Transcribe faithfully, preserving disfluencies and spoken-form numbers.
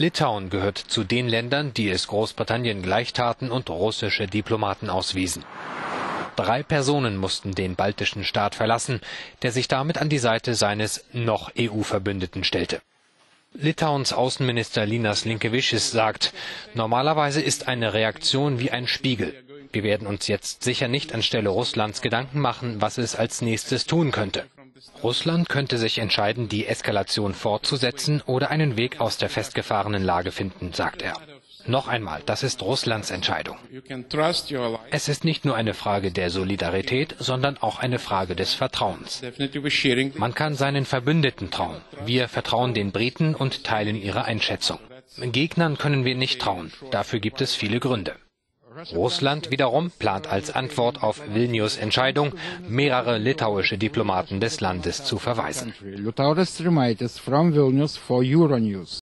Litauen gehört zu den Ländern, die es Großbritannien gleichtaten und russische Diplomaten auswiesen. Drei Personen mussten den baltischen Staat verlassen, der sich damit an die Seite seines noch E U-Verbündeten stellte. Litauens Außenminister Linas Linkevičius sagt, normalerweise ist eine Reaktion wie ein Spiegel. Wir werden uns jetzt sicher nicht anstelle Russlands Gedanken machen, was es als nächstes tun könnte. Russland könnte sich entscheiden, die Eskalation fortzusetzen oder einen Weg aus der festgefahrenen Lage finden, sagt er. Noch einmal, das ist Russlands Entscheidung. Es ist nicht nur eine Frage der Solidarität, sondern auch eine Frage des Vertrauens. Man kann seinen Verbündeten trauen. Wir vertrauen den Briten und teilen ihre Einschätzung. Gegnern können wir nicht trauen. Dafür gibt es viele Gründe. Russland wiederum plant als Antwort auf Vilnius' Entscheidung, mehrere litauische Diplomaten des Landes zu verweisen.